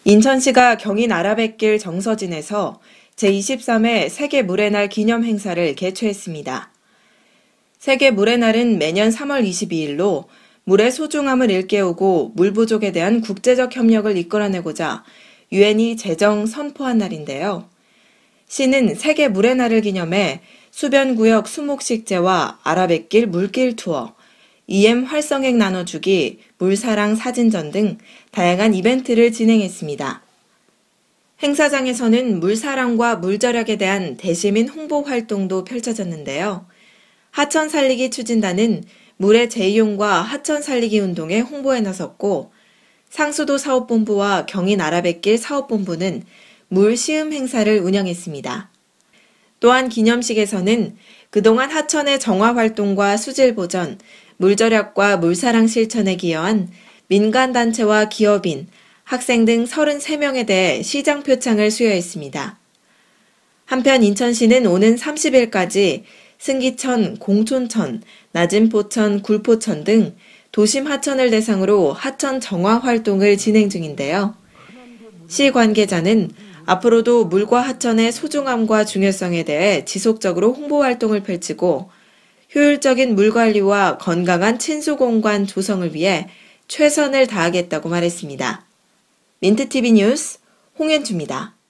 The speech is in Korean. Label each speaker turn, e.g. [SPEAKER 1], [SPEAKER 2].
[SPEAKER 1] 인천시가 경인 아라뱃길 정서진에서 제23회 세계 물의 날 기념 행사를 개최했습니다. 세계 물의 날은 매년 3월 22일로 물의 소중함을 일깨우고 물 부족에 대한 국제적 협력을 이끌어내고자 유엔이 제정 선포한 날인데요. 시는 세계 물의 날을 기념해 수변구역 수목식제와 아라뱃길 물길 투어, EM 활성액 나눠주기, 물사랑 사진전 등 다양한 이벤트를 진행했습니다. 행사장에서는 물사랑과 물절약에 대한 대시민 홍보 활동도 펼쳐졌는데요. 하천 살리기 추진단은 물의 재이용과 하천 살리기 운동에 홍보에 나섰고, 상수도 사업본부와 경인 아라뱃길 사업본부는 물 시음 행사를 운영했습니다. 또한 기념식에서는 그동안 하천의 정화 활동과 수질 보전, 물절약과 물사랑 실천에 기여한 민간단체와 기업인, 학생 등 33명에 대해 시장 표창을 수여했습니다. 한편 인천시는 오는 30일까지 승기천, 공촌천, 낮은포천, 굴포천 등 도심 하천을 대상으로 하천 정화 활동을 진행 중인데요. 시 관계자는 앞으로도 물과 하천의 소중함과 중요성에 대해 지속적으로 홍보 활동을 펼치고 효율적인 물 관리와 건강한 친수 공간 조성을 위해 최선을 다하겠다고 말했습니다. 민트TV 뉴스 홍현주입니다.